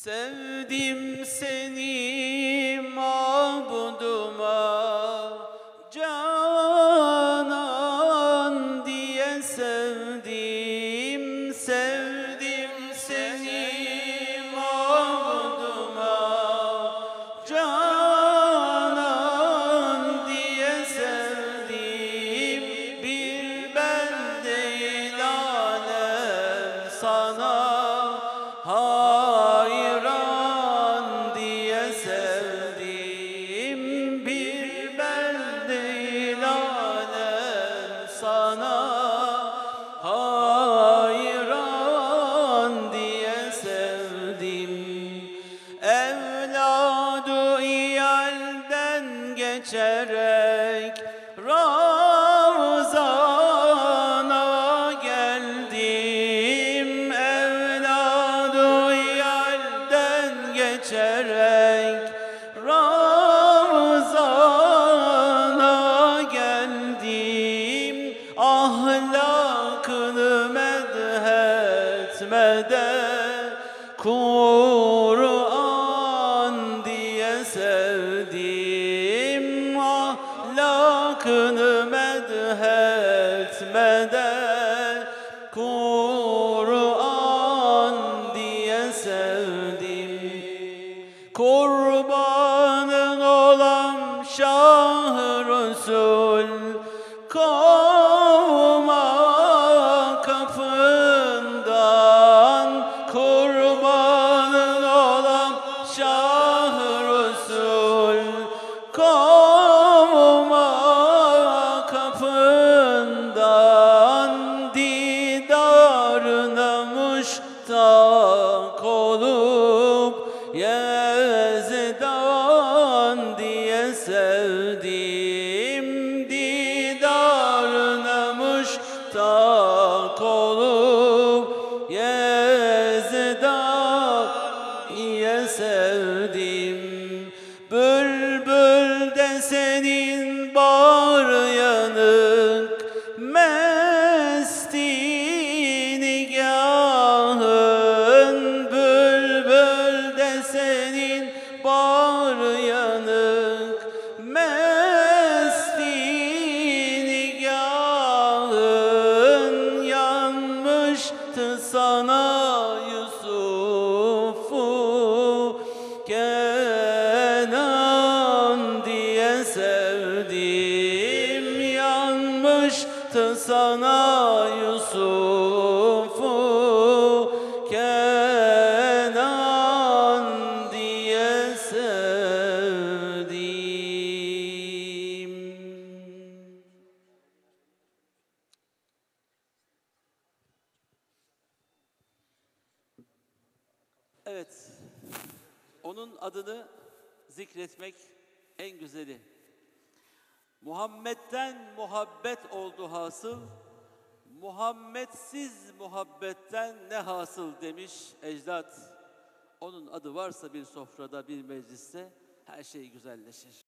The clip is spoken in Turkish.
Sevdim seni mabuduma, canan diye sevdim. Sevdim seni mabuduma, canan diye sevdim. Bir ben değil alem sana hayran diye sevdim. Bir ben değil alem sana hayran diye sevdim. Evladı iyalden geçerek Ravzana geldim. Evladı iyalden geçerek Ravzana geldim. Ahlakını medhetmeden Kur'an diye sevdim. Ahlakını medhetmeden Kur'an diye sevdim. Kurbanın olam Şah Resul, kovma kapından. Kurbanın olam Şah Resul, kovma kapından. Didarına muştak olup Yezdan diye sevdim. Didarına muştak olup Yezdan diye sevdim. Bülbül de senin bağır yanık, mesti nigahın. Bülbül de senin bağır yanık, mesti nigahın. Yanmıştı sana Yusuf'u Kenan diye sevdim. Yanmıştı sana Yusuf'u Kenan diye sevdim. Evet, onun adını zikretmek en güzeli. Muhammed'den muhabbet oldu hasıl, Muhammedsiz muhabbetten ne hasıl demiş ecdat. Onun adı varsa bir sofrada, bir mecliste her şey güzelleşir.